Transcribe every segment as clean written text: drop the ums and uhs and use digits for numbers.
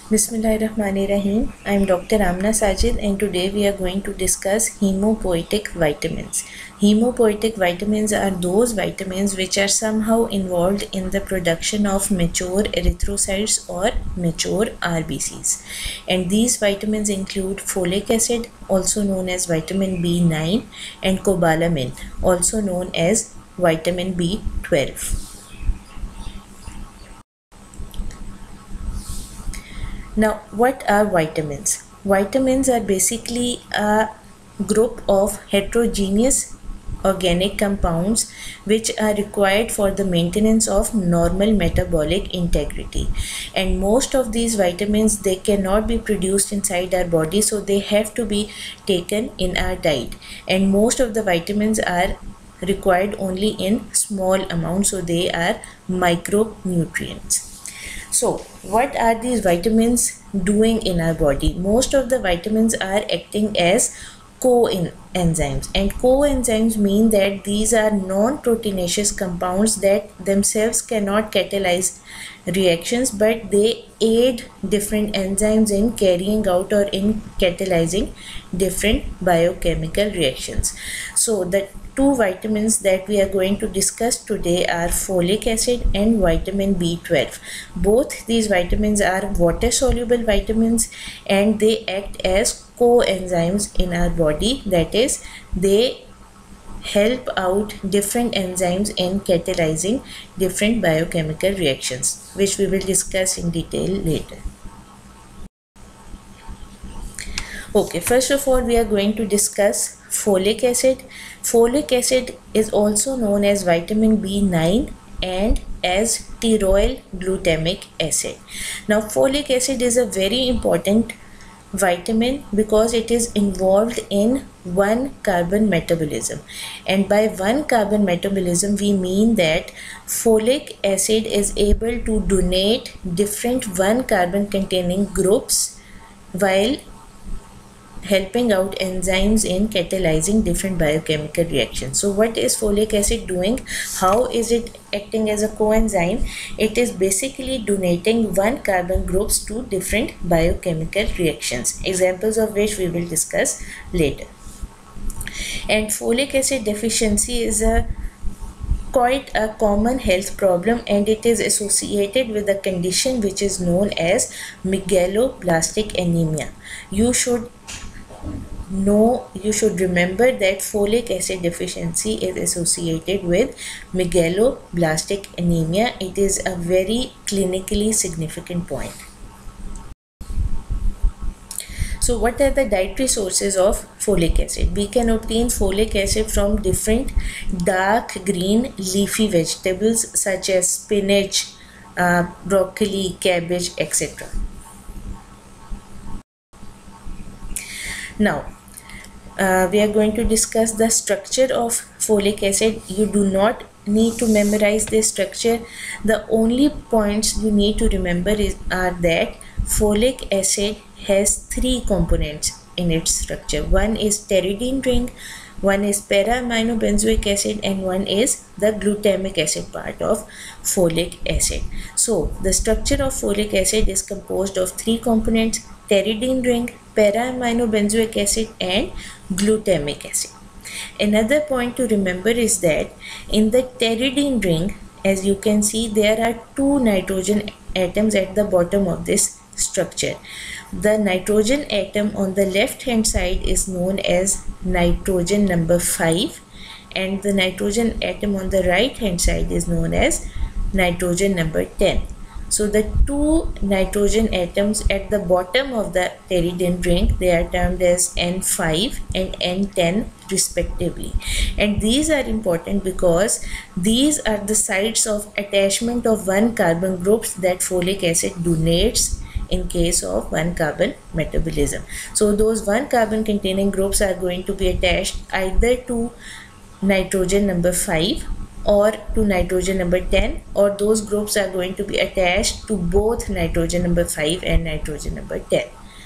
Bismillahirrahmanirrahim. I am Dr. Amna Sajid and today we are going to discuss hemopoietic vitamins. Hemopoietic vitamins are those vitamins which are somehow involved in the production of mature erythrocytes or mature RBCs. And these vitamins include folic acid, also known as vitamin B9, and cobalamin, also known as vitamin B12. Now, what are vitamins? Vitamins are basically a group of heterogeneous organic compounds which are required for the maintenance of normal metabolic integrity, and most of these vitamins, they cannot be produced inside our body, so they have to be taken in our diet, and most of the vitamins are required only in small amounts, so they are micronutrients. So, what are these vitamins doing in our body? Most of the vitamins are acting as coenzymes, and coenzymes mean that these are non-proteinaceous compounds that themselves cannot catalyze reactions, but they aid different enzymes in carrying out or in catalyzing different biochemical reactions. So the two vitamins that we are going to discuss today are folic acid and vitamin B12. Both these vitamins are water soluble vitamins and they act as coenzymes in our body, that is, they help out different enzymes in catalyzing different biochemical reactions, which we will discuss in detail later. Okay, first of all, we are going to discuss folic acid. Folic acid is also known as vitamin B9 and as pteroyl glutamic acid. Now, folic acid is a very important vitamin because it is involved in 1-carbon metabolism, and by 1-carbon metabolism we mean that folic acid is able to donate different 1-carbon containing groups while helping out enzymes in catalyzing different biochemical reactions. So what is folic acid doing? How is it acting as a coenzyme? It is basically donating 1-carbon groups to different biochemical reactions, examples of which we will discuss later. And folic acid deficiency is quite a common health problem, and it is associated with a condition which is known as megaloblastic anemia. You should remember that folic acid deficiency is associated with megaloblastic anemia. It is a very clinically significant point. So what are the dietary sources of folic acid? We can obtain folic acid from different dark green leafy vegetables such as spinach, broccoli, cabbage, etc. Now, we are going to discuss the structure of folic acid. You do not need to memorize this structure. The only points you need to remember are that folic acid has 3 components in its structure. One is pteridine ring, one is para-aminobenzoic acid, and one is the glutamic acid part of folic acid. So the structure of folic acid is composed of 3 components: pteridine ring, para-aminobenzoic acid, and glutamic acid. Another point to remember is that in the pteridine ring, as you can see, there are 2 nitrogen atoms at the bottom of this structure. The nitrogen atom on the left hand side is known as nitrogen number 5, and the nitrogen atom on the right hand side is known as nitrogen number 10. So the 2 nitrogen atoms at the bottom of the pteridine ring, they are termed as N5 and N10 respectively, and these are important because these are the sites of attachment of 1-carbon groups that folic acid donates in case of 1-carbon metabolism. So those 1-carbon containing groups are going to be attached either to nitrogen number 5 or to nitrogen number 10, or those groups are going to be attached to both nitrogen number 5 and nitrogen number 10.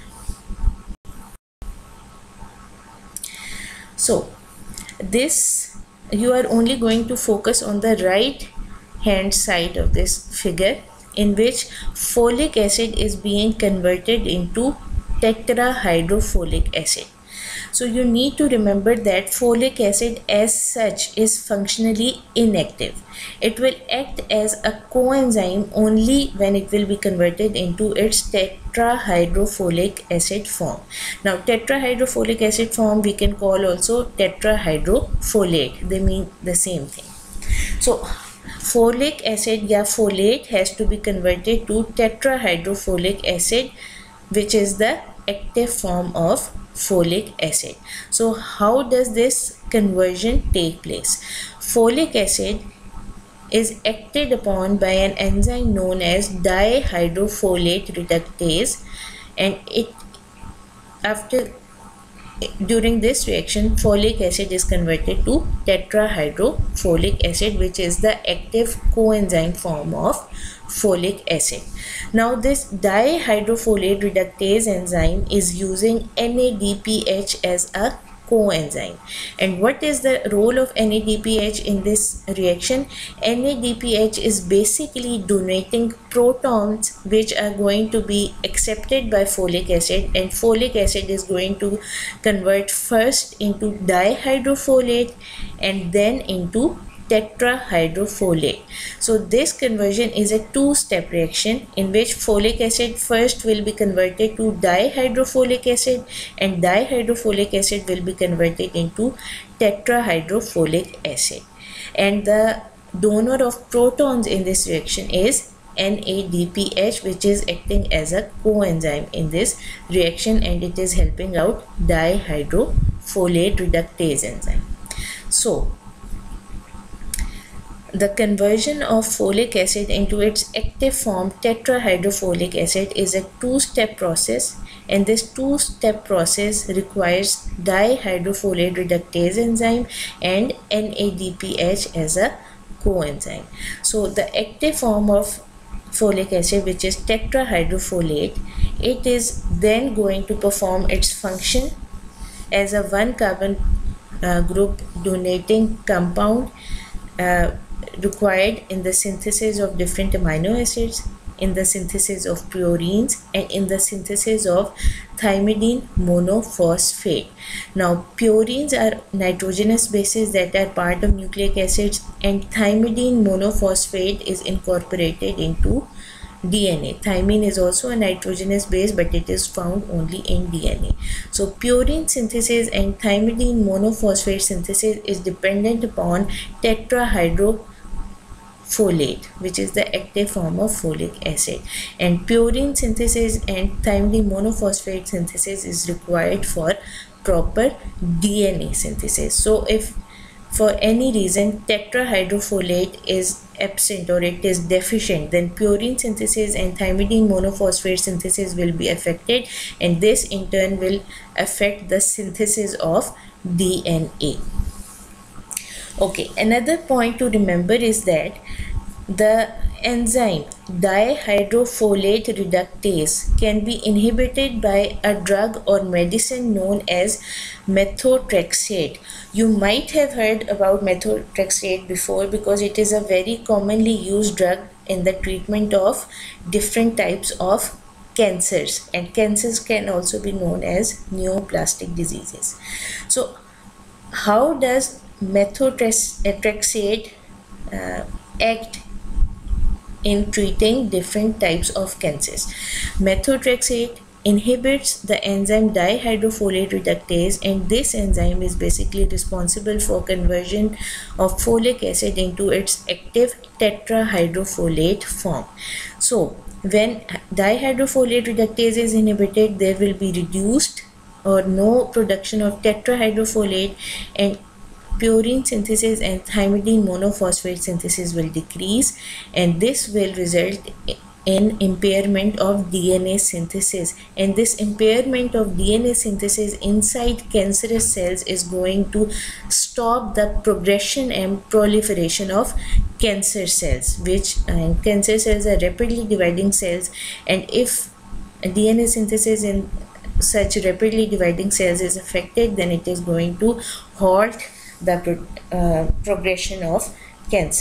So this, you are only going to focus on the right hand side of this figure, in which folic acid is being converted into tetrahydrofolic acid. So you need to remember that folic acid as such is functionally inactive. It will act as a coenzyme only when it will be converted into its tetrahydrofolic acid form. Now tetrahydrofolic acid form we can call also tetrahydrofolate. They mean the same thing. So folic acid या folate has to be converted to tetrahydrofolic acid, which is the active form of folic acid. So how does this conversion take place? Folic acid is acted upon by an enzyme known as dihydrofolate reductase, and during this reaction folic acid is converted to tetrahydrofolic acid, which is the active coenzyme form of folic acid. Now this dihydrofolate reductase enzyme is using NADPH as a coenzyme. And what is the role of NADPH in this reaction? NADPH is basically donating protons which are going to be accepted by folic acid, and folic acid is going to convert first into dihydrofolate and then into tetrahydrofolate. So this conversion is a two-step reaction in which folic acid first will be converted to dihydrofolic acid and dihydrofolic acid will be converted into tetrahydrofolic acid. And the donor of protons in this reaction is NADPH, which is acting as a coenzyme in this reaction, and it is helping out dihydrofolate reductase enzyme. So the conversion of folic acid into its active form tetrahydrofolic acid is a two-step process, and this two-step process requires dihydrofolate reductase enzyme and NADPH as a coenzyme. So the active form of folic acid, which is tetrahydrofolate, it is then going to perform its function as a 1-carbon group donating compound required in the synthesis of different amino acids, in the synthesis of purines, and in the synthesis of thymidine monophosphate. Now purines are nitrogenous bases that are part of nucleic acids, and thymidine monophosphate is incorporated into DNA. Thymine is also a nitrogenous base, but it is found only in DNA. So purine synthesis and thymidine monophosphate synthesis is dependent upon tetrahydrofolate, which is the active form of folic acid, and purine synthesis and thymidine monophosphate synthesis is required for proper DNA synthesis. So if for any reason tetrahydrofolate is absent or it is deficient, then purine synthesis and thymidine monophosphate synthesis will be affected, and this in turn will affect the synthesis of DNA. Okay, another point to remember is that the enzyme dihydrofolate reductase can be inhibited by a drug or medicine known as methotrexate. You might have heard about methotrexate before because it is a very commonly used drug in the treatment of different types of cancers, and cancers can also be known as neoplastic diseases. So how does methotrexate act in treating different types of cancers? Methotrexate inhibits the enzyme dihydrofolate reductase, and this enzyme is basically responsible for conversion of folic acid into its active tetrahydrofolate form. So when dihydrofolate reductase is inhibited, there will be reduced or no production of tetrahydrofolate, and purine synthesis and thymidine monophosphate synthesis will decrease, and this will result in impairment of DNA synthesis, and this impairment of DNA synthesis inside cancerous cells is going to stop the progression and proliferation of cancer cells, which cancer cells are rapidly dividing cells, and if DNA synthesis in such rapidly dividing cells is affected, then it is going to halt the progression of cancer.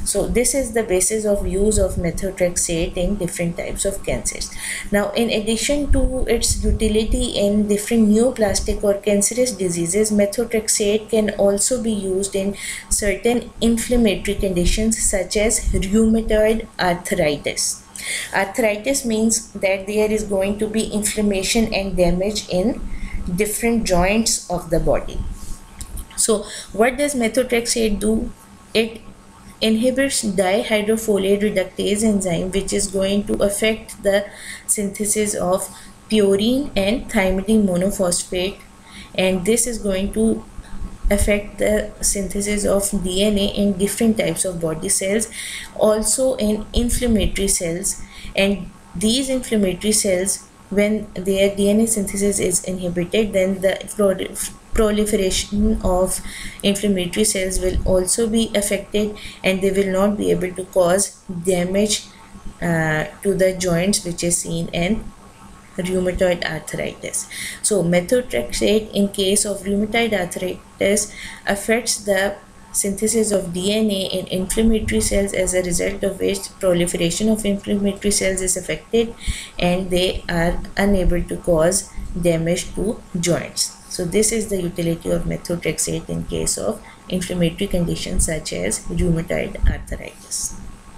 So this is the basis of use of methotrexate in different types of cancers. Now, in addition to its utility in different neoplastic or cancerous diseases, methotrexate can also be used in certain inflammatory conditions such as rheumatoid arthritis. Arthritis means that there is going to be inflammation and damage in different joints of the body. So what does methotrexate do? It inhibits dihydrofolate reductase enzyme, which is going to affect the synthesis of purine and thymidine monophosphate, and this is going to affect the synthesis of DNA in different types of body cells, also in inflammatory cells. And these inflammatory cells, when their DNA synthesis is inhibited, then the proliferation of inflammatory cells will also be affected, and they will not be able to cause damage to the joints, which is seen in rheumatoid arthritis. So methotrexate in case of rheumatoid arthritis affects the synthesis of DNA in inflammatory cells, as a result of which proliferation of inflammatory cells is affected and they are unable to cause damage to joints. So this is the utility of methotrexate in case of inflammatory conditions such as rheumatoid arthritis.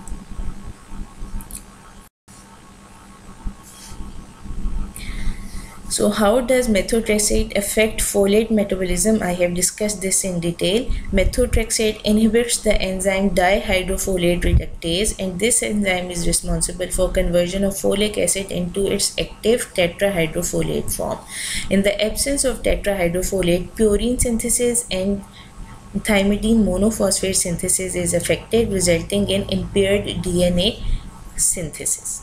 So how does methotrexate affect folate metabolism? I have discussed this in detail. Methotrexate inhibits the enzyme dihydrofolate reductase, and this enzyme is responsible for conversion of folic acid into its active tetrahydrofolate form. In the absence of tetrahydrofolate, purine synthesis and thymidine monophosphate synthesis is affected, resulting in impaired DNA synthesis.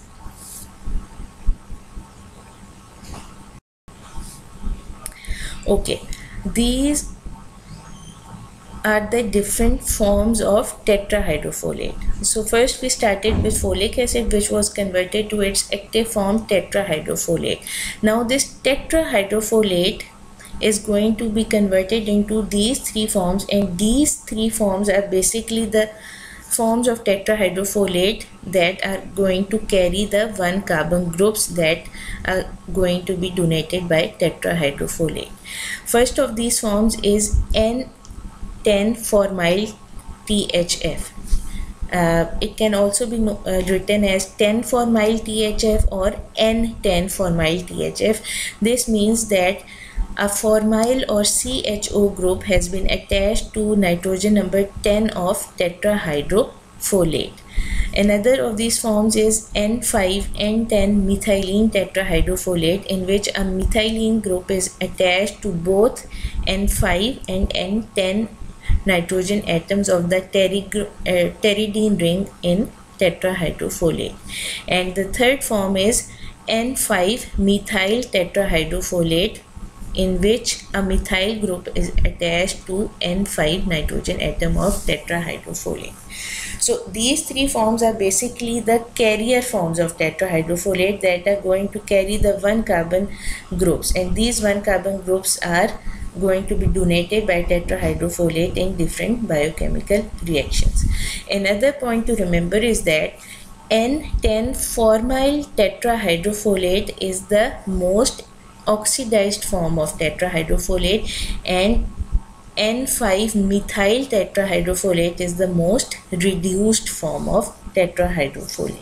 Okay, these are the different forms of tetrahydrofolate. So first we started with folic acid, which was converted to its active form tetrahydrofolate. Now this tetrahydrofolate is going to be converted into these three forms, and these three forms are basically the forms of tetrahydrofolate that are going to carry the 1 carbon groups that are going to be donated by tetrahydrofolate. First of these forms is N10-formyl THF. It can also be written as 10-formyl THF or N10-formyl THF. This means that a formyl or CHO group has been attached to nitrogen number 10 of tetrahydrofolate. Another of these forms is N5N10 methylene tetrahydrofolate, in which a methylene group is attached to both N5 and N10 nitrogen atoms of the pteridine ring in tetrahydrofolate. And the third form is N5-methyl tetrahydrofolate, in which a methyl group is attached to N5 nitrogen atom of tetrahydrofolate. So these three forms are basically the carrier forms of tetrahydrofolate that are going to carry the 1 carbon groups, and these 1 carbon groups are going to be donated by tetrahydrofolate in different biochemical reactions. Another point to remember is that N10-formyl tetrahydrofolate is the most oxidized form of tetrahydrofolate, and N5-methyl tetrahydrofolate is the most reduced form of tetrahydrofolate.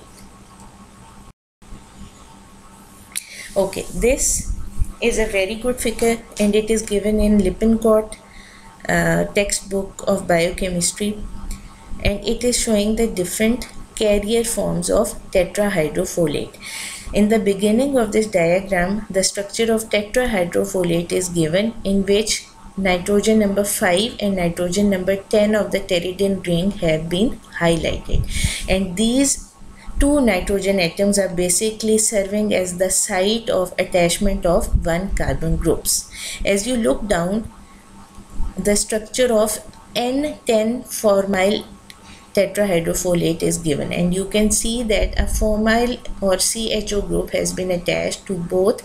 Okay, this is a very good figure, and it is given in Lippincott textbook of biochemistry, and it is showing the different carrier forms of tetrahydrofolate. In the beginning of this diagram, the structure of tetrahydrofolate is given, in which nitrogen number 5 and nitrogen number 10 of the pteridine ring have been highlighted, and these two nitrogen atoms are basically serving as the site of attachment of 1 carbon groups. As you look down, the structure of N10-formyl tetrahydrofolate is given, and you can see that a formyl or CHO group has been attached to both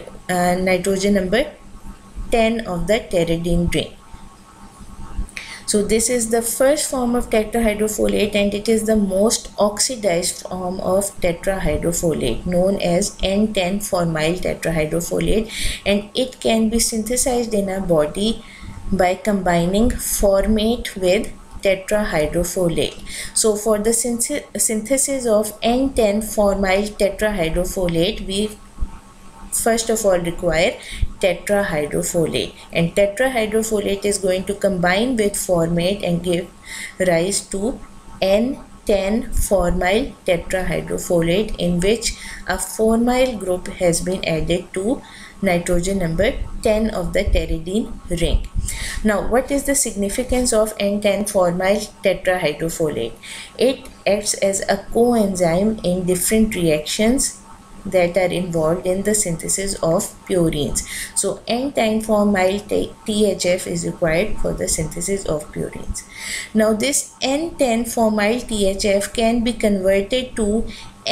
nitrogen number 10 of the pteridine ring. So this is the first form of tetrahydrofolate, and it is the most oxidized form of tetrahydrofolate, known as N10-formyl tetrahydrofolate, and it can be synthesized in our body by combining formate with tetrahydrofolate. So for the synthesis of N10-formyl tetrahydrofolate, we first of all require tetrahydrofolate, and tetrahydrofolate is going to combine with formate and give rise to N10-formyl tetrahydrofolate, in which a formyl group has been added to nitrogen number 10 of the pteridine ring. Now, what is the significance of N10-formyl tetrahydrofolate? It acts as a coenzyme in different reactions that are involved in the synthesis of purines. So N10-formyl THF is required for the synthesis of purines. Now this N10-formyl THF can be converted to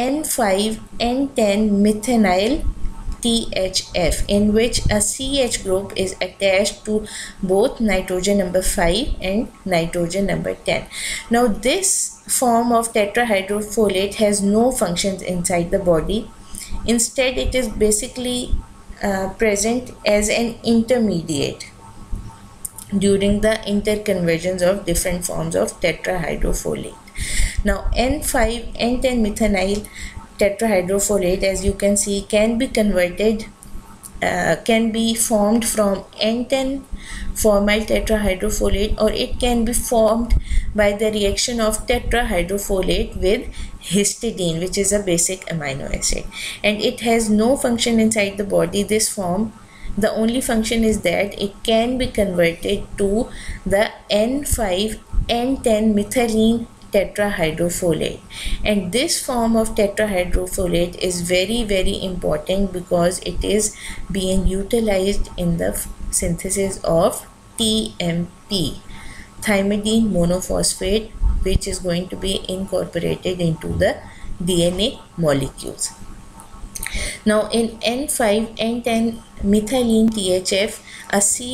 N5-N10-methanol THF, in which a CH group is attached to both nitrogen number 5 and nitrogen number 10. Now this form of tetrahydrofolate has no functions inside the body. Instead, it is basically present as an intermediate during the interconversions of different forms of tetrahydrofolate. Now, N5-N10-methanol tetrahydrofolate, as you can see, can be converted, can be formed from N10-formyl tetrahydrofolate, or it can be formed by the reaction of tetrahydrofolate with histidine, which is a basic amino acid, and it has no function inside the body. This form, the only function is that it can be converted to the N5-N10-methylene tetrahydrofolate, and this form of tetrahydrofolate is very, very important because it is being utilized in the synthesis of TMP, thymidine monophosphate, which is going to be incorporated into the DNA molecules. Now in N5-N10-methylene THF, a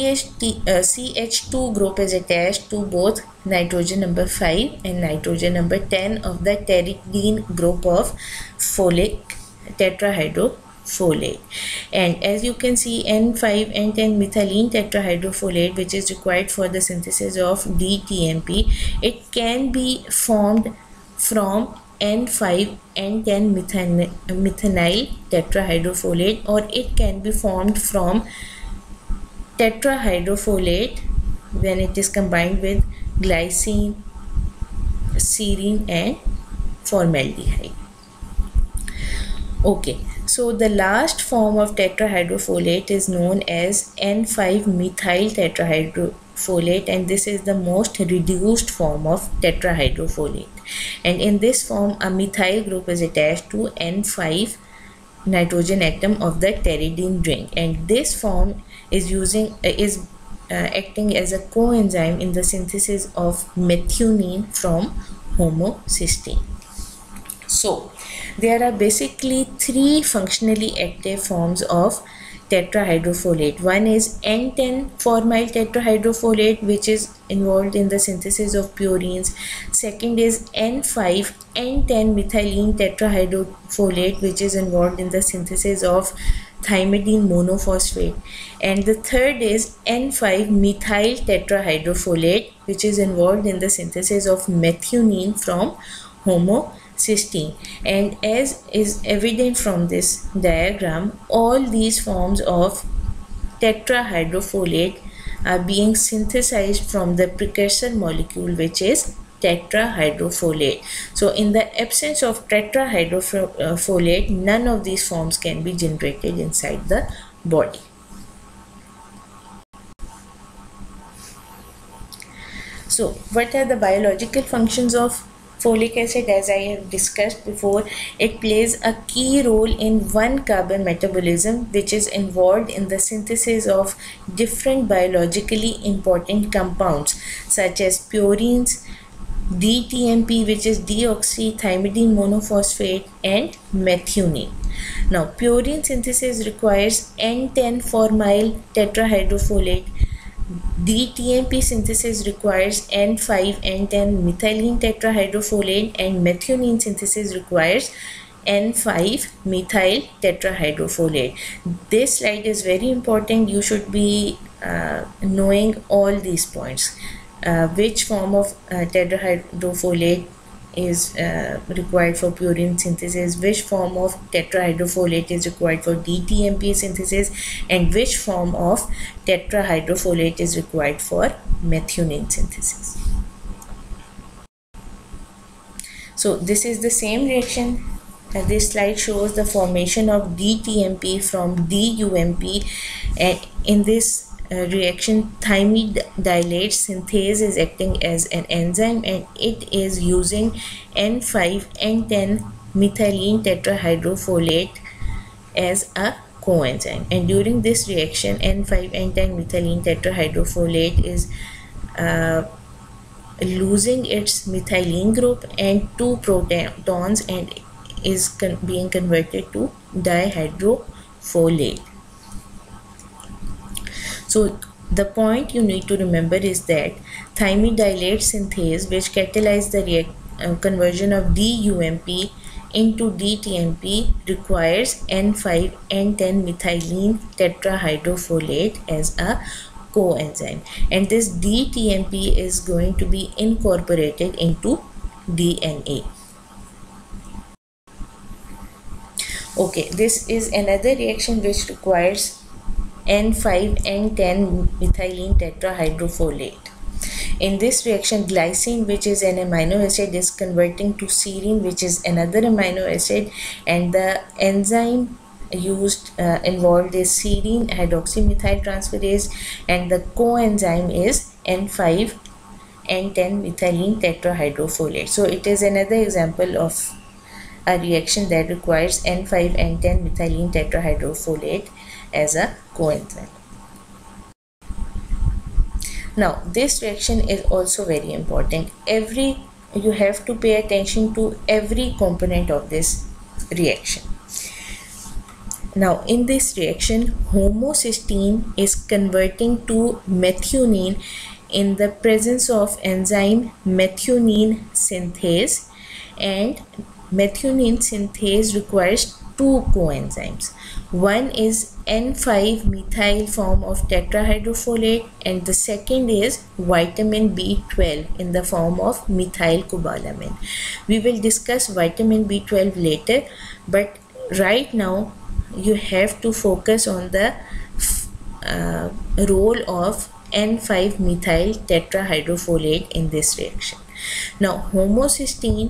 CH2 group is attached to both nitrogen number 5 and nitrogen number 10 of the pteridine group of folic tetrahydrofolate. And as you can see, N5-N10-methylene tetrahydrofolate, which is required for the synthesis of DTMP, it can be formed from N5-N10-methanol tetrahydrofolate, or it can be formed from tetrahydrofolate when it is combined with glycine, serine and formaldehyde. Okay, so the last form of tetrahydrofolate is known as N5-methyl tetrahydrofolate, and this is the most reduced form of tetrahydrofolate. And in this form, a methyl group is attached to N5 nitrogen atom of the pteridine ring, and this form is acting as a coenzyme in the synthesis of methionine from homocysteine. So there are basically three functionally active forms of tetrahydrofolate. One is N10-formyl tetrahydrofolate, which is involved in the synthesis of purines. Second is N5-N10-methylene tetrahydrofolate, which is involved in the synthesis of thymidine monophosphate. And the third is N5-methyl tetrahydrofolate, which is involved in the synthesis of methionine from homocysteine. And as is evident from this diagram, all these forms of tetrahydrofolate are being synthesized from the precursor molecule, which is tetrahydrofolate. So in the absence of tetrahydrofolate, none of these forms can be generated inside the body. So what are the biological functions of folic acid? As I have discussed before, it plays a key role in 1-carbon metabolism, which is involved in the synthesis of different biologically important compounds such as purines, DTMP, which is deoxythymidine monophosphate, and methionine. Now, purine synthesis requires N10-formyl tetrahydrofolate, DTMP synthesis requires N5N10 methylene tetrahydrofolate, and methionine synthesis requires N5 methyl tetrahydrofolate. This slide is very important. You should be knowing all these points. Which form of tetrahydrofolate is required for purine synthesis, which form of tetrahydrofolate is required for DTMP synthesis, and which form of tetrahydrofolate is required for methionine synthesis. So this is the same reaction. This slide shows the formation of DTMP from DUMP, and in this reaction thymidylate synthase is acting as an enzyme, and it is using N5N10 methylene tetrahydrofolate as a coenzyme. And during this reaction, N5N10 methylene tetrahydrofolate is losing its methylene group and 2 protons and is being converted to dihydrofolate. So the point you need to remember is that thymidylate synthase, which catalyzes the conversion of DUMP into DTMP, requires N5N10 methylene tetrahydrofolate as a coenzyme, and this DTMP is going to be incorporated into DNA. Okay, this is another reaction which requires N5N10 methylene tetrahydrofolate. In this reaction, glycine, which is an amino acid, is converting to serine, which is another amino acid, and the enzyme used involved is serine hydroxymethyl transferase, and the coenzyme is N5N10 methylene tetrahydrofolate. So it is another example of a reaction that requires N5N10 methylene tetrahydrofolate as a coenzyme. Now this reaction is also very important. You have to pay attention to every component of this reaction. Now in this reaction, homocysteine is converting to methionine in the presence of enzyme methionine synthase, and methionine synthase requires 2 coenzymes. One is N5 methyl form of tetrahydrofolate, and the second is vitamin B12 in the form of methylcobalamin. We will discuss vitamin B12 later, but right now you have to focus on the role of N5 methyl tetrahydrofolate in this reaction. Now homocysteine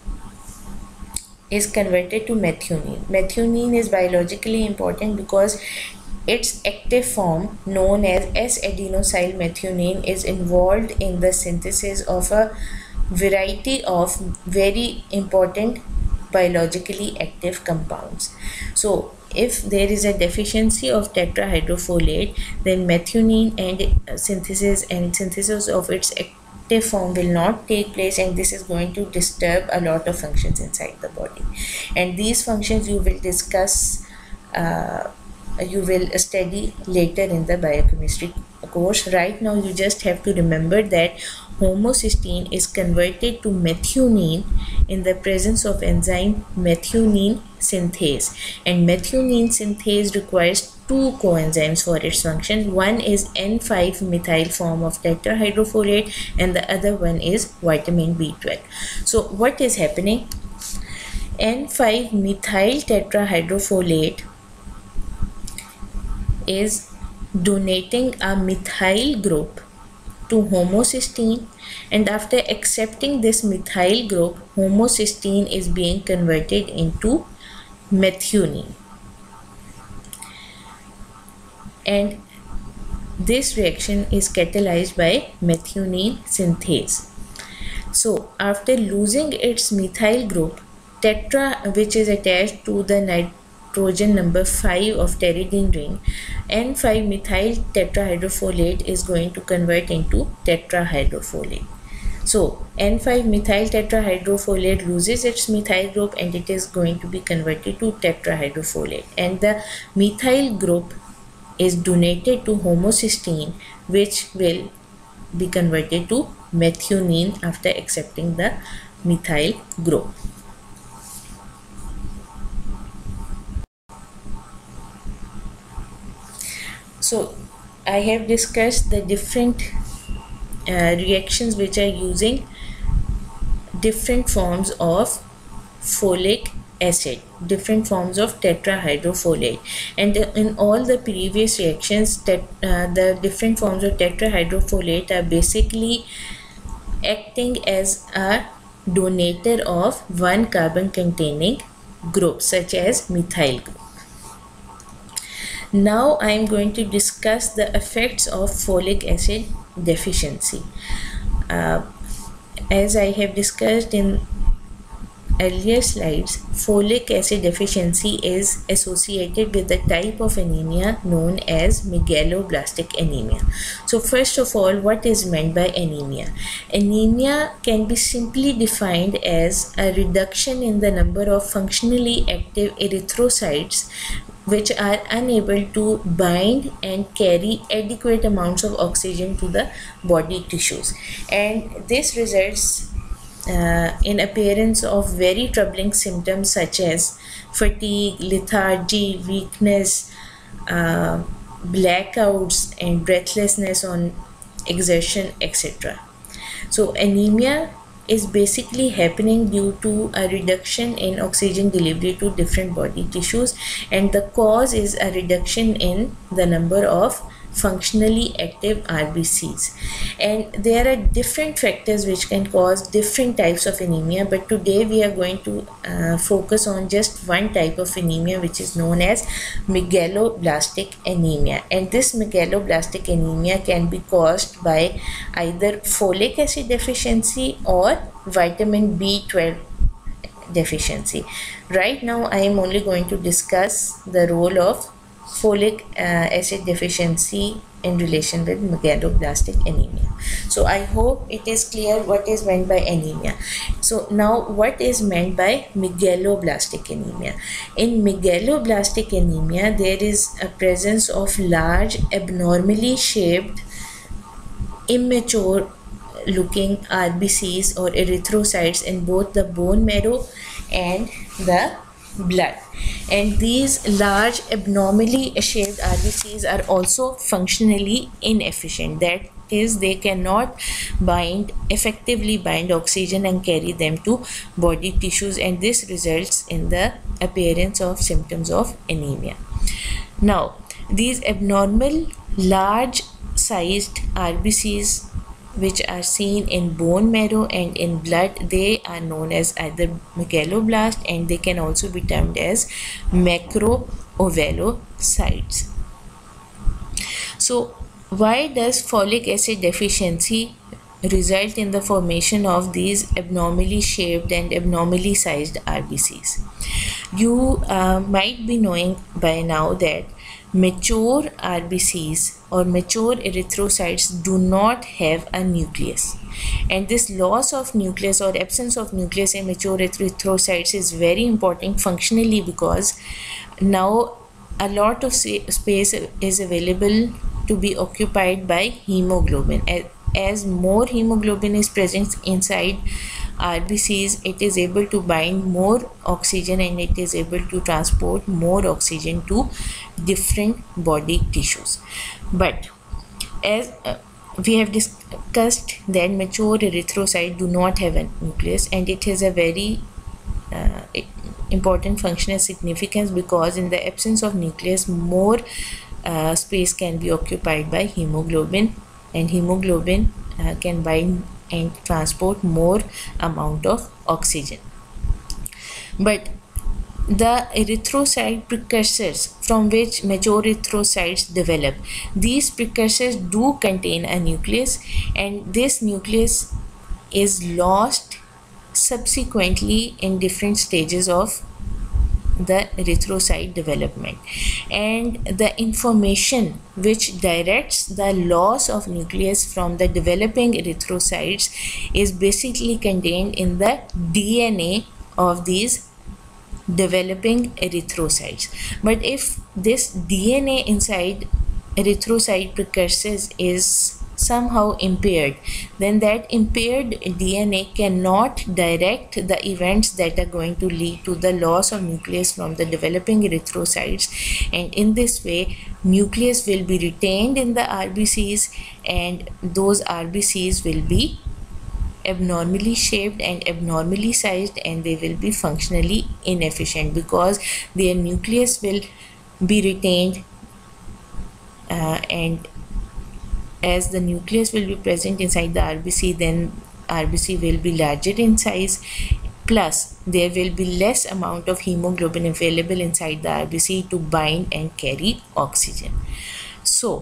is converted to methionine. Methionine is biologically important because its active form, known as S-adenosyl methionine, is involved in the synthesis of a variety of very important biologically active compounds. So if there is a deficiency of tetrahydrofolate, then methionine and synthesis of its active form will not take place, and this is going to disturb a lot of functions inside the body, and these functions you will discuss, you will study later in the biochemistry course. Right now you just have to remember that homocysteine is converted to methionine in the presence of enzyme methionine synthase, and methionine synthase requires 2 coenzymes for its function. One is N5 methyl form of tetrahydrofolate, and the other one is vitamin B12. So what is happening? N5 methyl tetrahydrofolate is donating a methyl group to homocysteine, and after accepting this methyl group, homocysteine is being converted into methionine, and this reaction is catalyzed by methionine synthase. So after losing its methyl group, tetra, which is attached to the nitrogen number 5 of pteridine ring, N5 methyl tetrahydrofolate is going to convert into tetrahydrofolate. So N5 methyl tetrahydrofolate loses its methyl group and it is going to be converted to tetrahydrofolate, and the methyl group is donated to homocysteine, which will be converted to methionine after accepting the methyl group. So I have discussed the different reactions which are using different forms of folic acid, different forms of tetrahydrofolate, and in all the previous reactions the different forms of tetrahydrofolate are basically acting as a donator of one carbon containing group such as methyl group. Now I am going to discuss the effects of folic acid deficiency. As I have discussed in earlier slides, folic acid deficiency is associated with the type of anemia known as megaloblastic anemia. So first of all, what is meant by anemia? Anemia can be simply defined as a reduction in the number of functionally active erythrocytes which are unable to bind and carry adequate amounts of oxygen to the body tissues, and this results in appearance of very troubling symptoms such as fatigue, lethargy, weakness, blackouts and breathlessness on exertion, etc. So anemia is basically happening due to a reduction in oxygen delivery to different body tissues, and the cause is a reduction in the number of functionally active RBCs. And there are different factors which can cause different types of anemia, but today we are going to focus on just one type of anemia, which is known as megaloblastic anemia. And this megaloblastic anemia can be caused by either folic acid deficiency or vitamin B12 deficiency. Right now I am only going to discuss the role of folic acid deficiency in relation with megaloblastic anemia. So I hope it is clear what is meant by anemia. So now what is meant by megaloblastic anemia? In megaloblastic anemia, there is a presence of large abnormally shaped immature looking RBCs or erythrocytes in both the bone marrow and the blood, and these large abnormally shaped RBCs are also functionally inefficient. That is, they cannot effectively bind oxygen and carry them to body tissues, and this results in the appearance of symptoms of anemia. Now these abnormal large sized RBCs which are seen in bone marrow and in blood, they are known as either megaloblast, and they can also be termed as macroovalocytes. So why does folic acid deficiency result in the formation of these abnormally shaped and abnormally sized RBCs? You might be knowing by now that mature RBCs or mature erythrocytes do not have a nucleus, and this loss of nucleus or absence of nucleus in mature erythrocytes is very important functionally, because now a lot of space is available to be occupied by hemoglobin. As more hemoglobin is present inside RBCs, it is able to bind more oxygen and it is able to transport more oxygen to different body tissues. But as we have discussed that mature erythrocytes do not have a nucleus, and it has a very important functional significance, because in the absence of nucleus more space can be occupied by hemoglobin, and hemoglobin can bind and transport more amount of oxygen. But the erythrocyte precursors from which mature erythrocytes develop, these precursors do contain a nucleus, and this nucleus is lost subsequently in different stages of the erythrocyte development, and the information which directs the loss of nucleus from the developing erythrocytes is basically contained in the DNA of these developing erythrocytes. But if this DNA inside erythrocyte precursors is somehow impaired, then that impaired DNA cannot direct the events that are going to lead to the loss of nucleus from the developing erythrocytes, and in this way nucleus will be retained in the RBCs, and those RBCs will be abnormally shaped and abnormally sized, and they will be functionally inefficient because their nucleus will be retained, and as the nucleus will be present inside the RBC, then RBC will be larger in size, plus there will be less amount of hemoglobin available inside the RBC to bind and carry oxygen. So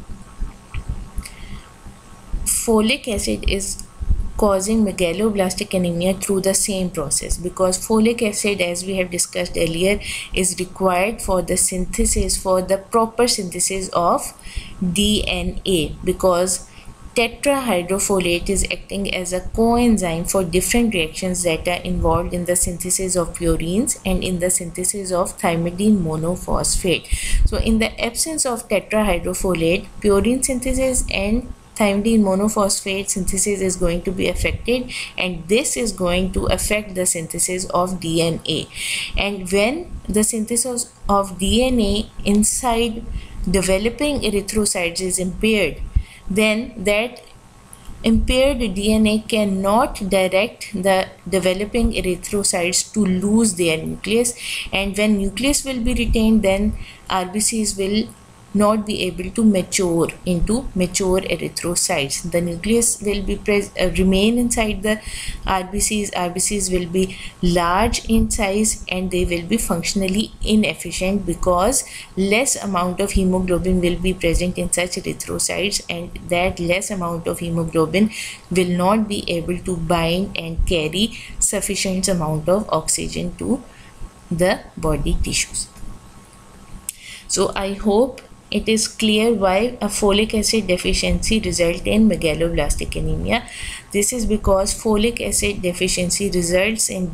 folic acid is causing megaloblastic anemia through the same process, because folic acid, as we have discussed earlier, is required for the synthesis, for the proper synthesis of DNA, because tetrahydrofolate is acting as a coenzyme for different reactions that are involved in the synthesis of purines and in the synthesis of thymidine monophosphate. So in the absence of tetrahydrofolate, purine synthesis and thymidine monophosphate synthesis is going to be affected, and this is going to affect the synthesis of DNA. And when the synthesis of DNA inside developing erythrocytes is impaired, then that impaired DNA cannot direct the developing erythrocytes to lose their nucleus, and when nucleus will be retained, then RBCs will not be able to mature into mature erythrocytes. The nucleus will be remain inside the RBCs. RBCs will be large in size and they will be functionally inefficient because less amount of hemoglobin will be present in such erythrocytes, and that less amount of hemoglobin will not be able to bind and carry sufficient amount of oxygen to the body tissues. So I hope it is clear why a folic acid deficiency results in megaloblastic anemia. This is because folic acid deficiency results in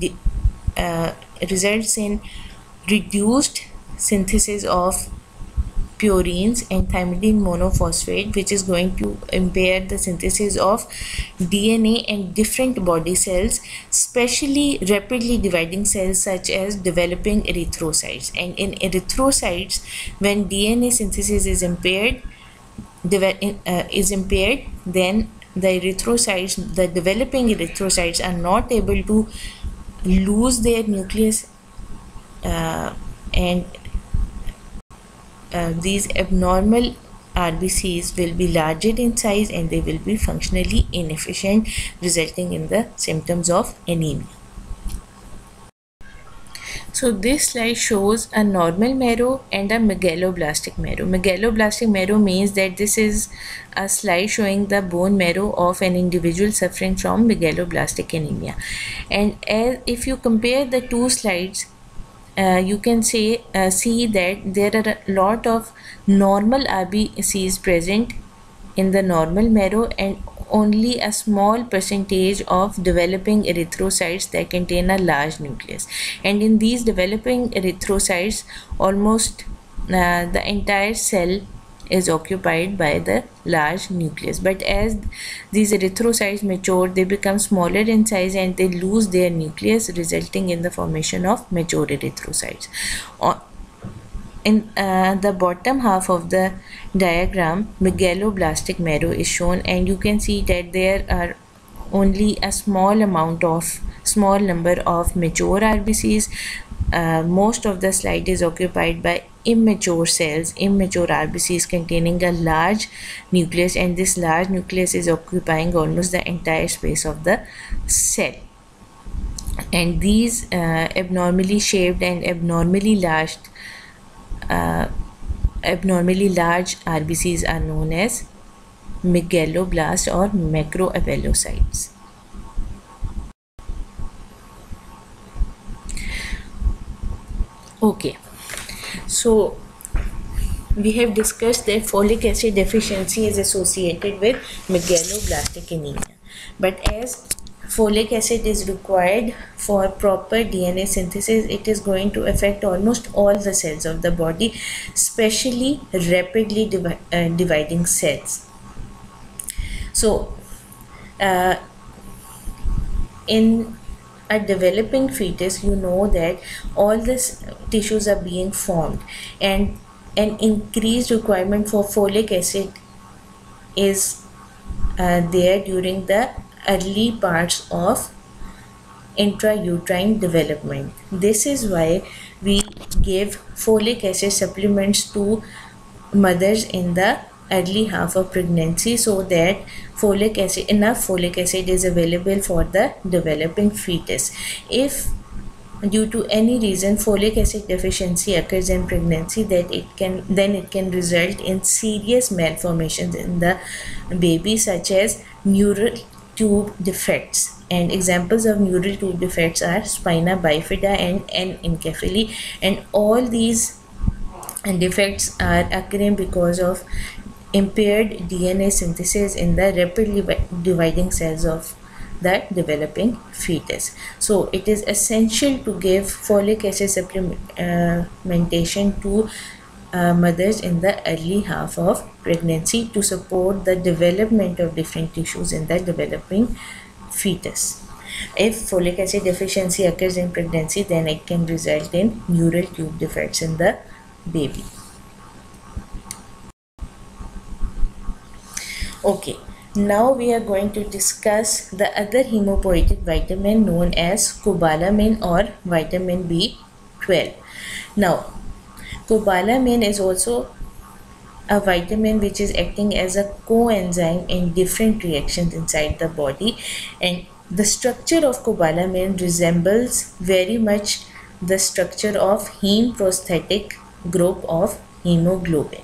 reduced synthesis of purines and thymidine monophosphate, which is going to impair the synthesis of DNA and different body cells, especially rapidly dividing cells such as developing erythrocytes. And in erythrocytes, when DNA synthesis is impaired, then the erythrocytes, the developing erythrocytes, are not able to lose their nucleus, and these abnormal RBCs will be larger in size and they will be functionally inefficient, resulting in the symptoms of anemia. So this slide shows a normal marrow and a megaloblastic marrow. Megaloblastic marrow means that this is a slide showing the bone marrow of an individual suffering from megaloblastic anemia. And if you compare the two slides, you can see that there are a lot of normal RBCs present in the normal marrow and only a small percentage of developing erythrocytes that contain a large nucleus. And in these developing erythrocytes, almost the entire cell is occupied by the large nucleus. But as these erythrocytes mature, they become smaller in size and they lose their nucleus, resulting in the formation of mature erythrocytes. In the bottom half of the diagram, megaloblastic marrow is shown, and you can see that there are only a small number of mature RBCs. Most of the slide is occupied by immature cells, immature RBCs containing a large nucleus, and this large nucleus is occupying almost the entire space of the cell. And these abnormally shaped and abnormally large RBCs are known as megaloblast or macroavelocytes. Okay, so we have discussed that folic acid deficiency is associated with megaloblastic anemia, but as folic acid is required for proper DNA synthesis, it is going to affect almost all the cells of the body, especially rapidly dividing cells. So, in a developing fetus, you know that all these tissues are being formed, and an increased requirement for folic acid is there during the early parts of intrauterine development. This is why we give folic acid supplements to mothers in the early half of pregnancy, so that enough folic acid is available for the developing fetus. If due to any reason folic acid deficiency occurs in pregnancy, then it can result in serious malformations in the baby, such as neural tube defects. And examples of neural tube defects are spina bifida and anencephaly, and all these defects are occurring because of impaired DNA synthesis in the rapidly dividing cells of the developing fetus. So it is essential to give folic acid supplementation to mothers in the early half of pregnancy to support the development of different tissues in the developing fetus. If folic acid deficiency occurs in pregnancy, then it can result in neural tube defects in the baby. Okay, now we are going to discuss the other hemopoietic vitamin known as cobalamin or vitamin B12. Now, cobalamin is also a vitamin which is acting as a coenzyme in different reactions inside the body, and the structure of cobalamin resembles very much the structure of heme prosthetic group of hemoglobin.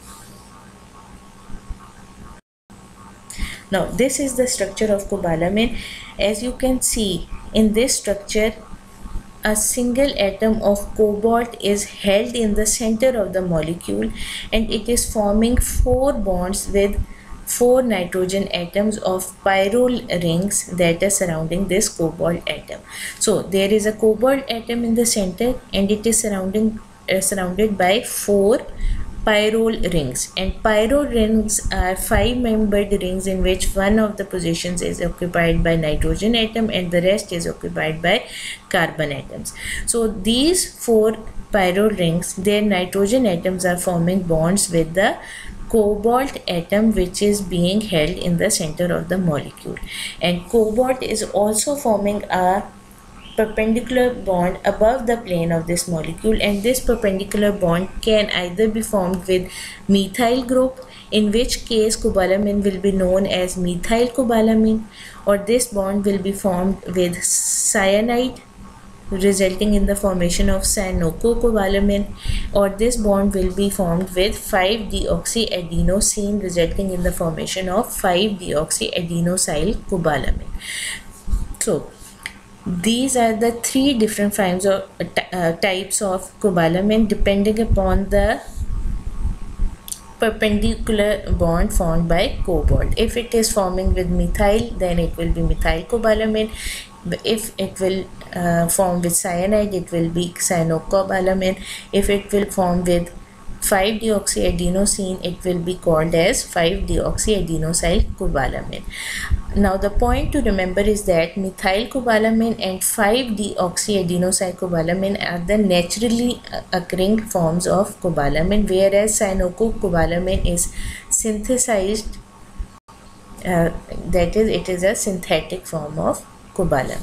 Now this is the structure of cobalamin. As you can see in this structure, a single atom of cobalt is held in the center of the molecule, and it is forming 4 bonds with 4 nitrogen atoms of pyrrole rings that are surrounding this cobalt atom. So there is a cobalt atom in the center, and it is surrounded by 4 pyrrole rings, and pyrrole rings are 5-membered rings in which one of the positions is occupied by nitrogen atom and the rest is occupied by carbon atoms. So these 4 pyrrole rings, their nitrogen atoms are forming bonds with the cobalt atom which is being held in the center of the molecule, and cobalt is also forming a perpendicular bond above the plane of this molecule, and this perpendicular bond can either be formed with methyl group, in which case cobalamin will be known as methyl cobalamin, or this bond will be formed with cyanide resulting in the formation of cyanocobalamin, or this bond will be formed with 5-deoxyadenosine resulting in the formation of 5-deoxyadenosine cobalamin. So these are the 3 different types of cobalamin depending upon the perpendicular bond formed by cobalt. If it is forming with methyl, then it will be methyl cobalamin. If it will form with cyanide, it will be cyanocobalamin. If it will form with 5-deoxyadenosine, it will be called as 5-deoxyadenosine cobalamin. Now the point to remember is that methyl cobalamin and 5-deoxyadenosine cobalamin are the naturally occurring forms of cobalamin, whereas cyanocobalamin is synthesized, that is, it is a synthetic form of cobalamin.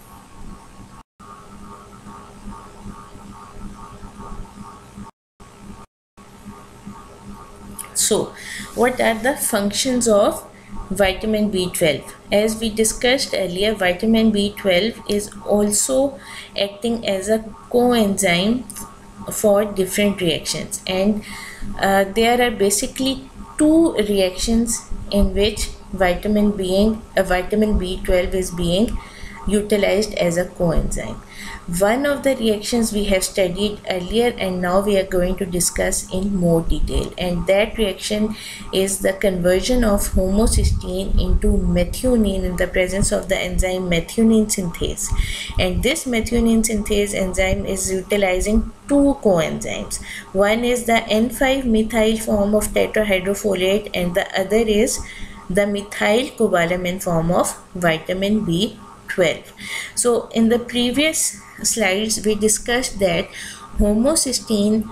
So what are the functions of vitamin B12? As we discussed earlier, vitamin B12 is also acting as a coenzyme for different reactions, and there are basically 2 reactions in which vitamin B12 is being utilized as a coenzyme. One of the reactions we have studied earlier and now we are going to discuss in more detail, and that reaction is the conversion of homocysteine into methionine in the presence of the enzyme methionine synthase. And this methionine synthase enzyme is utilizing two coenzymes. One is the N5-methyl form of tetrahydrofolate and the other is the methylcobalamin form of vitamin B12. So in the previous slides we discussed that homocysteine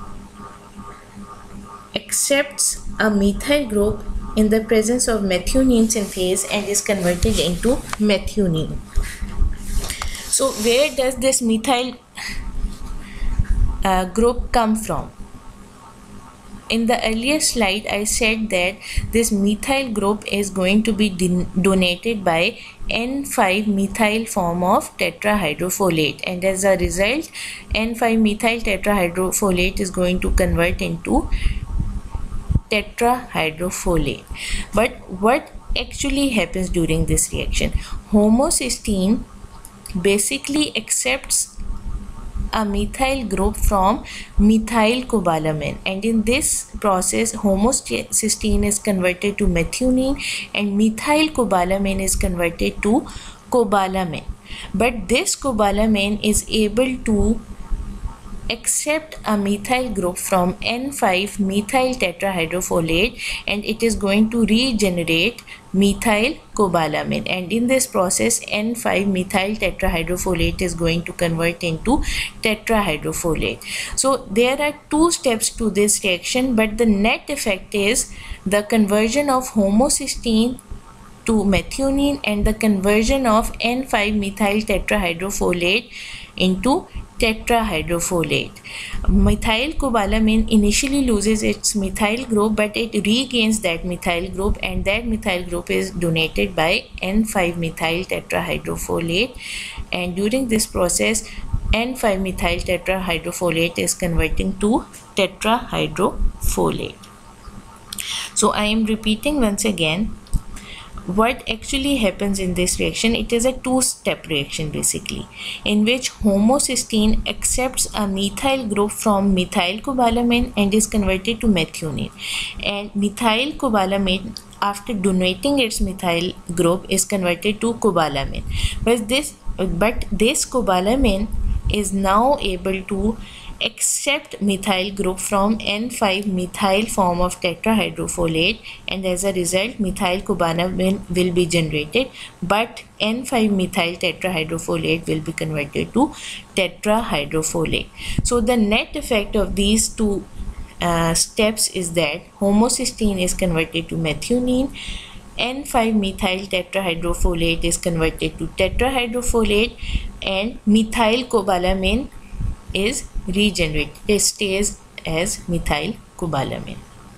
accepts a methyl group in the presence of methionine synthase and is converted into methionine. So where does this methyl group come from? In the earlier slide I said that this methyl group is going to be donated by N5-methyl form of tetrahydrofolate, and as a result N5-methyl tetrahydrofolate is going to convert into tetrahydrofolate. But what actually happens during this reaction? Homocysteine basically accepts a methyl group from methylcobalamin, and in this process homocysteine is converted to methionine and methylcobalamin is converted to cobalamin. But this cobalamin is able to accept a methyl group from N5-methyl tetrahydrofolate and it is going to regenerate methylcobalamin, and in this process N5-methyl tetrahydrofolate is going to convert into tetrahydrofolate. So there are two steps to this reaction, but the net effect is the conversion of homocysteine to methionine and the conversion of N5-methyl tetrahydrofolate into tetrahydrofolate. Methylcobalamin initially loses its methyl group, but it regains that methyl group, and that methyl group is donated by N5-methyl tetrahydrofolate, and during this process N5-methyl tetrahydrofolate is converting to tetrahydrofolate. So I am repeating once again what actually happens in this reaction. It is a two-step reaction basically, in which homocysteine accepts a methyl group from methylcobalamin and is converted to methionine, and methylcobalamin after donating its methyl group is converted to cobalamin. But this cobalamin is now able to accept methyl group from N5-methyl form of tetrahydrofolate, and as a result methylcobalamin will be generated, but N5-methyl tetrahydrofolate will be converted to tetrahydrofolate. So the net effect of these two steps is that homocysteine is converted to methionine, N5-methyl tetrahydrofolate is converted to tetrahydrofolate, and methylcobalamin is regenerated. It stays as methylcobalamin.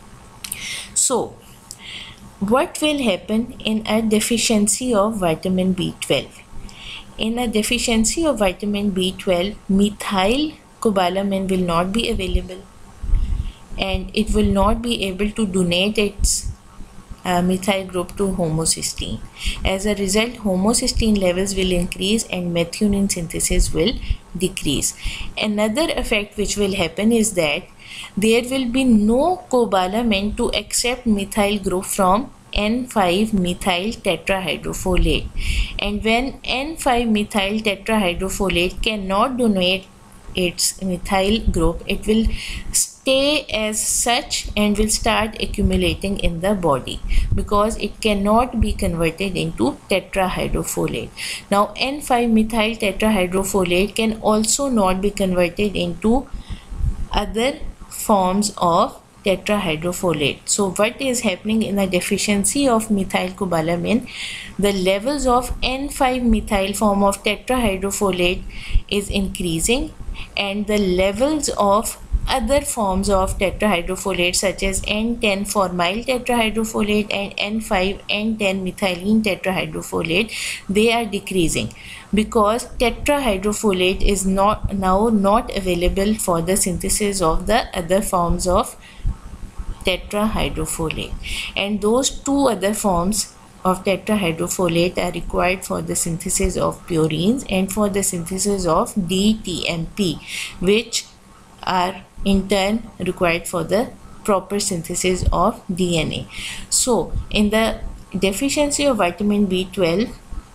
So what will happen in a deficiency of vitamin B12? In a deficiency of vitamin B12, methylcobalamin will not be available and it will not be able to donate its methyl group to homocysteine. As a result, homocysteine levels will increase and methionine synthesis will decrease. Another effect which will happen is that there will be no cobalamin to accept methyl group from N5-methyl tetrahydrofolate, and when N5-methyl tetrahydrofolate cannot donate its methyl group, it will stay as such and will start accumulating in the body because it cannot be converted into tetrahydrofolate. Now N5-methyl tetrahydrofolate can also not be converted into other forms of tetrahydrofolate. So what is happening in a deficiency of methylcobalamin? The levels of N5-methyl form of tetrahydrofolate is increasing, and the levels of other forms of tetrahydrofolate such as N10-formyl tetrahydrofolate and N5-N10 methylene tetrahydrofolate, they are decreasing because tetrahydrofolate is now not available for the synthesis of the other forms of tetrahydrofolate, and those two other forms of tetrahydrofolate are required for the synthesis of purines and for the synthesis of DTMP, which are in turn required for the proper synthesis of DNA. So in the deficiency of vitamin B12,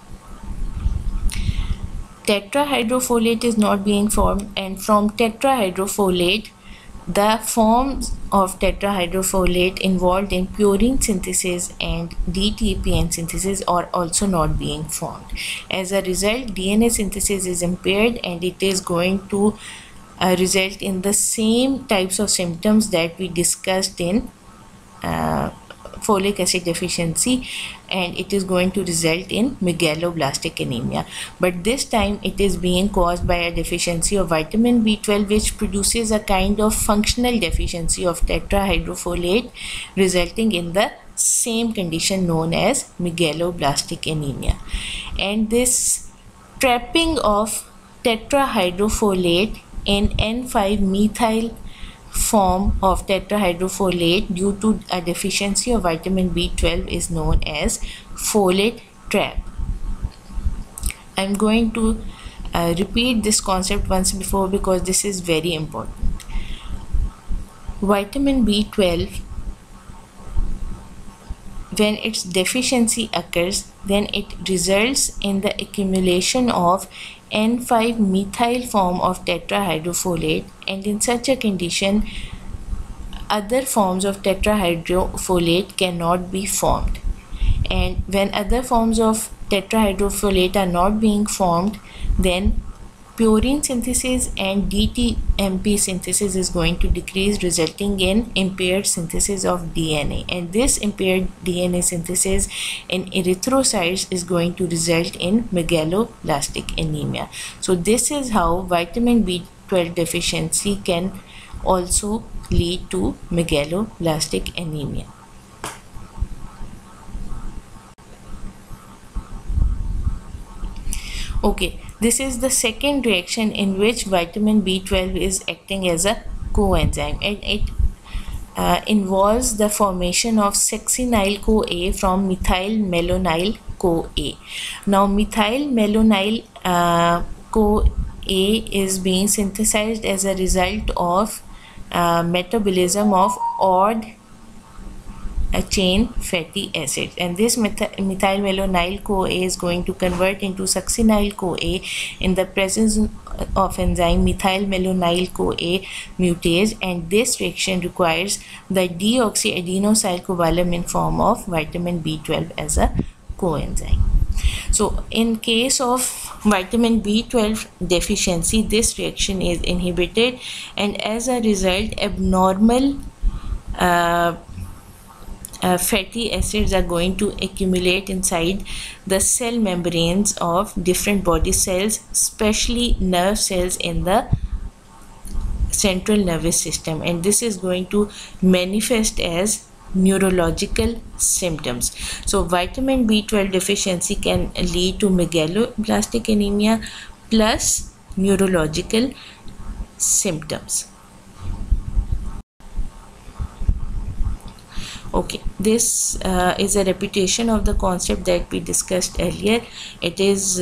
tetrahydrofolate is not being formed, and from tetrahydrofolate, the forms of tetrahydrofolate involved in purine synthesis and DTPN synthesis are also not being formed. As a result, DNA synthesis is impaired, and it is going to result in the same types of symptoms that we discussed in folic acid deficiency, and it is going to result in megaloblastic anemia. But this time it is being caused by a deficiency of vitamin B12, which produces a kind of functional deficiency of tetrahydrofolate, resulting in the same condition known as megaloblastic anemia. And this trapping of tetrahydrofolate in N5-methyl form of tetrahydrofolate due to a deficiency of vitamin B12 is known as folate trap. I am going to repeat this concept once before because this is very important. Vitamin B12, when its deficiency occurs, then it results in the accumulation of N5-methyl form of tetrahydrofolate, and in such a condition other forms of tetrahydrofolate cannot be formed. And when other forms of tetrahydrofolate are not being formed, then purine synthesis and DTMP synthesis is going to decrease, resulting in impaired synthesis of DNA, and this impaired DNA synthesis in erythrocytes is going to result in megaloblastic anemia. So this is how vitamin B12 deficiency can also lead to megaloblastic anemia. Okay, this is the second reaction in which vitamin B12 is acting as a coenzyme, and it involves the formation of succinyl-CoA from methyl-malonyl-CoA. Now methyl-malonyl-CoA is being synthesized as a result of metabolism of odd chain fatty acids, and this methyl-malonyl-CoA is going to convert into succinyl-CoA in the presence of enzyme methyl-malonyl-CoA mutase, and this reaction requires the deoxyadenosylcobalamin form of vitamin B12 as a coenzyme. So in case of vitamin B12 deficiency, this reaction is inhibited, and as a result abnormal fatty acids are going to accumulate inside the cell membranes of different body cells, especially nerve cells in the central nervous system, and this is going to manifest as neurological symptoms. So vitamin B12 deficiency can lead to megaloblastic anemia plus neurological symptoms. Okay, this is a repetition of the concept that we discussed earlier. It is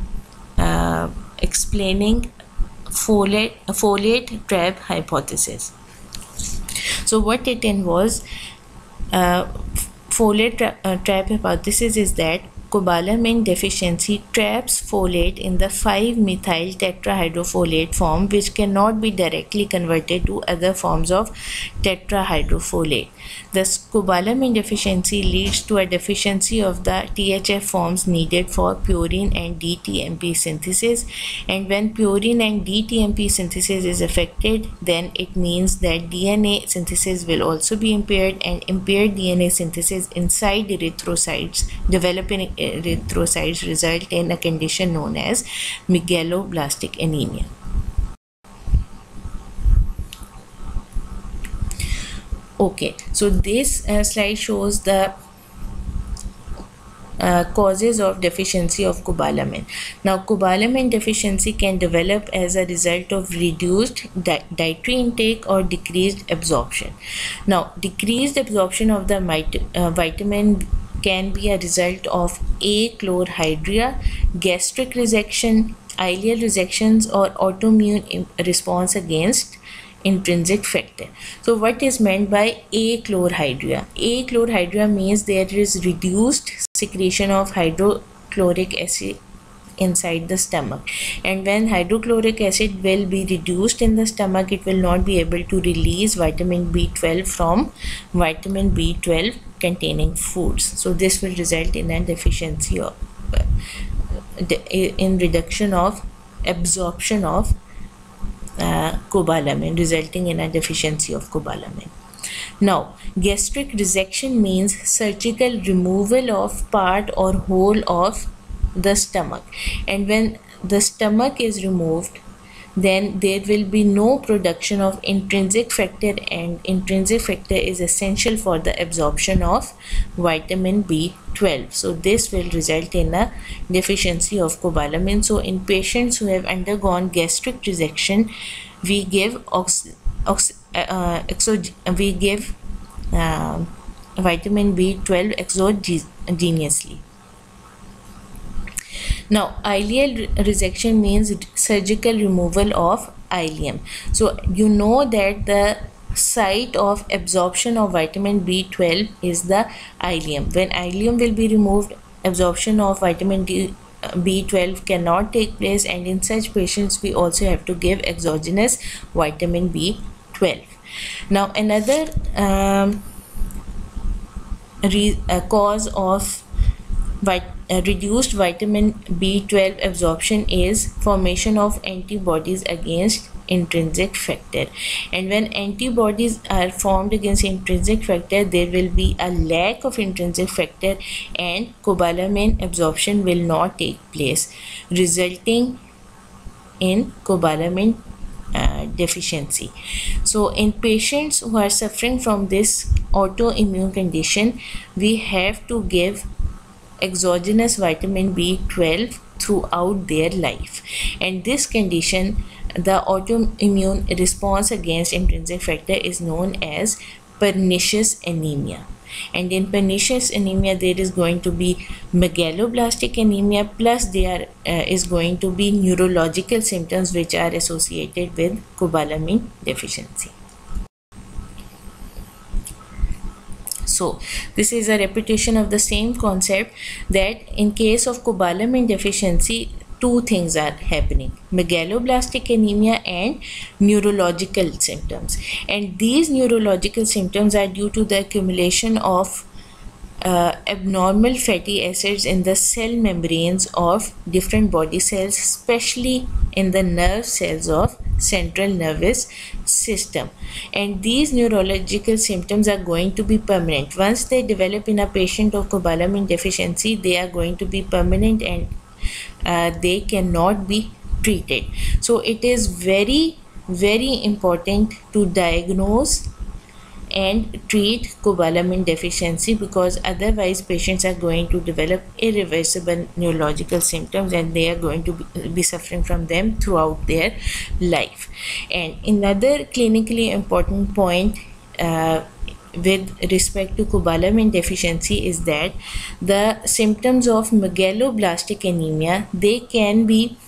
explaining folate trap hypothesis. So what it involves, folate trap hypothesis is that cobalamin deficiency traps folate in the 5-methyl tetrahydrofolate form, which cannot be directly converted to other forms of tetrahydrofolate. Thus, cobalamin deficiency leads to a deficiency of the THF forms needed for purine and DTMP synthesis, and when purine and DTMP synthesis is affected, then it means that DNA synthesis will also be impaired, and impaired DNA synthesis inside erythrocytes, developing erythrocytes, result in a condition known as megaloblastic anemia. Okay, so this slide shows the causes of deficiency of cobalamin. Now, cobalamin deficiency can develop as a result of reduced dietary intake or decreased absorption. Now, decreased absorption of the vitamin can be a result of achlorhydria, gastric resection, ileal resections, or autoimmune response against intrinsic factor. So what is meant by achlorhydria? Achlorhydria means there is reduced secretion of hydrochloric acid inside the stomach, and when hydrochloric acid will be reduced in the stomach, it will not be able to release vitamin B12 from vitamin B12 containing foods. So this will result in a deficiency of in reduction of absorption of cobalamin, resulting in a deficiency of cobalamin. Now, gastric resection means surgical removal of part or whole of the stomach, and when the stomach is removed, then there will be no production of intrinsic factor, and intrinsic factor is essential for the absorption of vitamin B12. So this will result in a deficiency of cobalamin. So in patients who have undergone gastric resection, we give vitamin B12 exogenously. Now, ileal resection means surgical removal of ileum. So you know that the site of absorption of vitamin B12 is the ileum. When ileum will be removed, absorption of vitamin B12 cannot take place, and in such patients we also have to give exogenous vitamin B12. Now, another cause of reduced vitamin B12 absorption is formation of antibodies against intrinsic factor, and when antibodies are formed against intrinsic factor, there will be a lack of intrinsic factor and cobalamin absorption will not take place, resulting in cobalamin deficiency. So in patients who are suffering from this autoimmune condition, we have to give exogenous vitamin B12 throughout their life, and this condition, the autoimmune response against intrinsic factor, is known as pernicious anemia. And in pernicious anemia, there is going to be megaloblastic anemia, plus there is going to be neurological symptoms which are associated with cobalamin deficiency. So this is a repetition of the same concept, that in case of cobalamin deficiency, two things are happening: megaloblastic anemia and neurological symptoms. And these neurological symptoms are due to the accumulation of abnormal fatty acids in the cell membranes of different body cells, especially in the nerve cells of central nervous system. And these neurological symptoms are going to be permanent. Once they develop in a patient of cobalamin deficiency, they are going to be permanent, and they cannot be treated. So it is very, very important to diagnose and treat cobalamin deficiency, because otherwise patients are going to develop irreversible neurological symptoms and they are going to be suffering from them throughout their life. And another clinically important point with respect to cobalamin deficiency is that the symptoms of megaloblastic anemia, they can be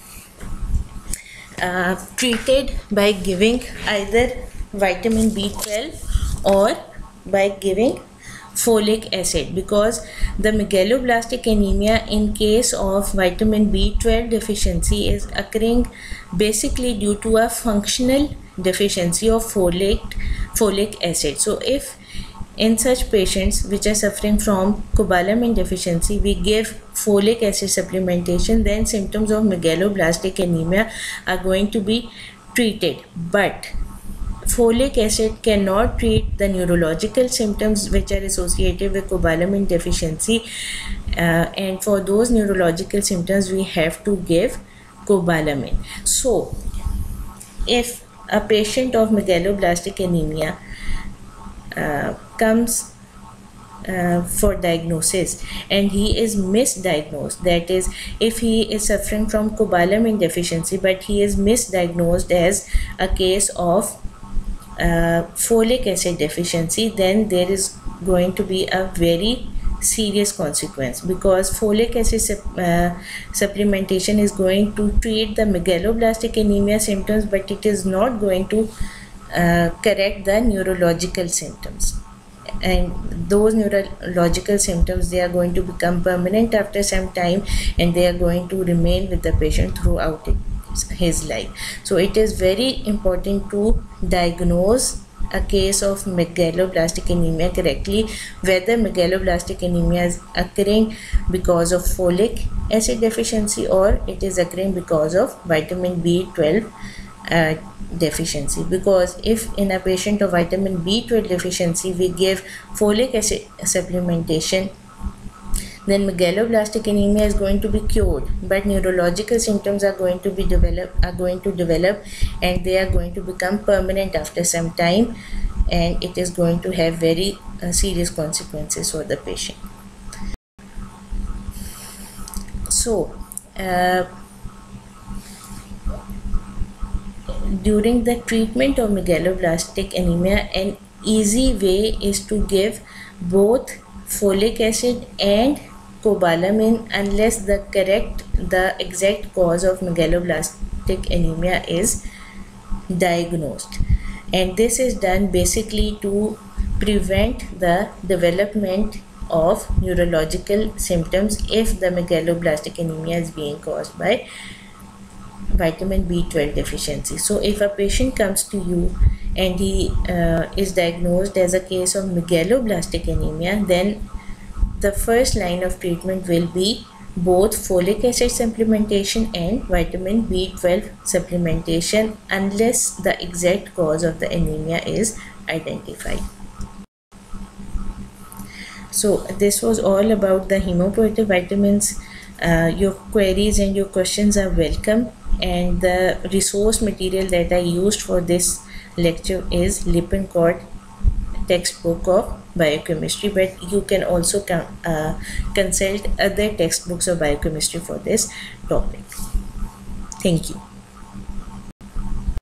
treated by giving either vitamin B12 or by giving folic acid, because the megaloblastic anemia in case of vitamin B12 deficiency is occurring basically due to a functional deficiency of folic acid. So if in such patients which are suffering from cobalamin deficiency, we give folic acid supplementation, then symptoms of megaloblastic anemia are going to be treated. But folic acid cannot treat the neurological symptoms which are associated with cobalamin deficiency, and for those neurological symptoms we have to give cobalamin. So if a patient of megaloblastic anemia comes for diagnosis and he is misdiagnosed, that is, if he is suffering from cobalamin deficiency but he is misdiagnosed as a case of folic acid deficiency, then there is going to be a very serious consequence, because folic acid supplementation is going to treat the megaloblastic anemia symptoms, but it is not going to correct the neurological symptoms. And those neurological symptoms, they are going to become permanent after some time, and they are going to remain with the patient throughout his life. So it is very important to diagnose a case of megaloblastic anemia correctly, whether megaloblastic anemia is occurring because of folic acid deficiency or it is occurring because of vitamin B12 deficiency. Because if in a patient of vitamin B12 deficiency we give folic acid supplementation, then megaloblastic anemia is going to be cured, but neurological symptoms are going to develop, and they are going to become permanent after some time, and it is going to have very serious consequences for the patient. So during the treatment of megaloblastic anemia, an easy way is to give both folic acid and cobalamin unless the exact cause of megaloblastic anemia is diagnosed. And this is done basically to prevent the development of neurological symptoms if the megaloblastic anemia is being caused by vitamin B12 deficiency. So if a patient comes to you and he is diagnosed as a case of megaloblastic anemia, then the first line of treatment will be both folic acid supplementation and vitamin B12 supplementation unless the exact cause of the anemia is identified. So this was all about the hemopoietic vitamins. Your queries and your questions are welcome, and the resource material that I used for this lecture is Lippincott textbook of biochemistry, but you can also consult other textbooks of biochemistry for this topic. Thank you.